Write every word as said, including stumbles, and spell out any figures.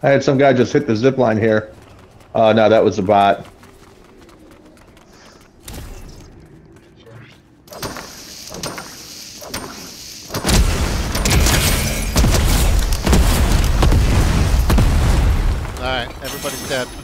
I had some guy just hit the zip line here. Oh, no, that was a bot. Alright, everybody's dead.